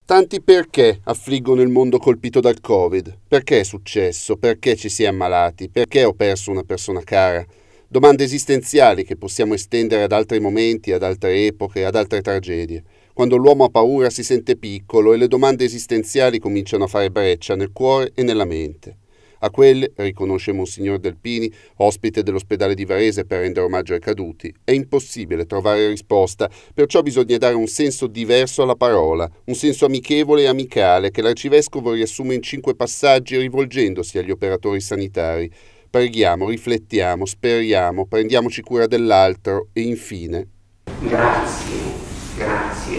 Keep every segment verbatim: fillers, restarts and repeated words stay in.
Tanti perché affliggono il mondo colpito dal Covid? Perché è successo? Perché ci si è ammalati? Perché ho perso una persona cara? Domande esistenziali che possiamo estendere ad altri momenti, ad altre epoche, ad altre tragedie. Quando l'uomo ha paura si sente piccolo e le domande esistenziali cominciano a fare breccia nel cuore e nella mente. A quelle, riconosce Monsignor Delpini, ospite dell'ospedale di Varese per rendere omaggio ai caduti, è impossibile trovare risposta, perciò bisogna dare un senso diverso alla parola, un senso amichevole e amicale che l'Arcivescovo riassume in cinque passaggi rivolgendosi agli operatori sanitari. Preghiamo, riflettiamo, speriamo, prendiamoci cura dell'altro e infine... Grazie, grazie,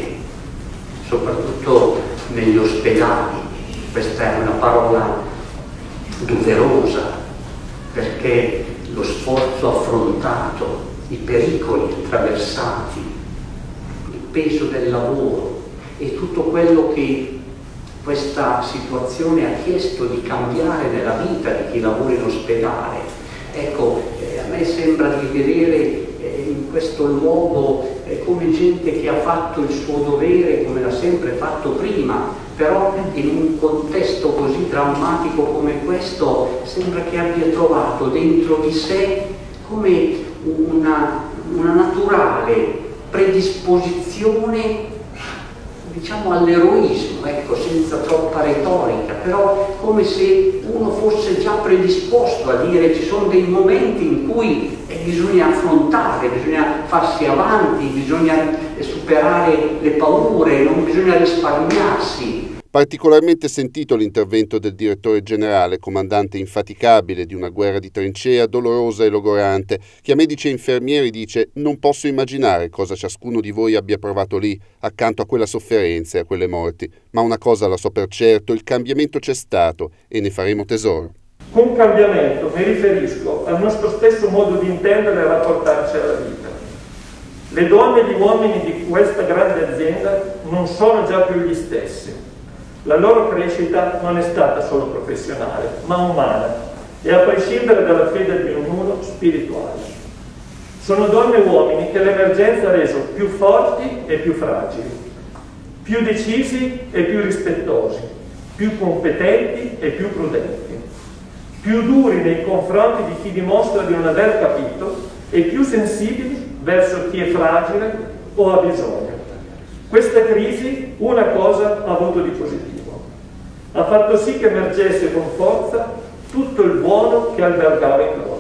soprattutto negli ospedali. Questa è una parola doverosa, perché lo sforzo affrontato, i pericoli attraversati, il peso del lavoro e tutto quello che questa situazione ha chiesto di cambiare nella vita di chi lavora in ospedale. Ecco, eh, a me sembra di vedere eh, in questo luogo eh, come gente che ha fatto il suo dovere come l'ha sempre fatto prima, però in un contesto così drammatico come questo sembra che abbia trovato dentro di sé come una, una naturale predisposizione, diciamo, all'eroismo, ecco, senza troppa retorica, però come se uno fosse già predisposto a dire ci sono dei momenti in cui eh, bisogna affrontare, bisogna farsi avanti, bisogna superare le paure, non bisogna risparmiarsi. Particolarmente sentito l'intervento del direttore generale, comandante infaticabile di una guerra di trincea dolorosa e logorante, che a medici e infermieri dice: non posso immaginare cosa ciascuno di voi abbia provato lì, accanto a quella sofferenza e a quelle morti, ma una cosa la so per certo, il cambiamento c'è stato e ne faremo tesoro. Con cambiamento mi riferisco al nostro stesso modo di intendere e rapportarci alla vita. Le donne e gli uomini di questa grande azienda non sono già più gli stessi. La loro crescita non è stata solo professionale, ma umana, e a prescindere dalla fede di ognuno, spirituale. Sono donne e uomini che l'emergenza ha reso più forti e più fragili, più decisi e più rispettosi, più competenti e più prudenti, più duri nei confronti di chi dimostra di non aver capito e più sensibili verso chi è fragile o ha bisogno. Questa crisi una cosa ha avuto di positivo. Ha fatto sì che emergesse con forza tutto il buono che albergava in loro.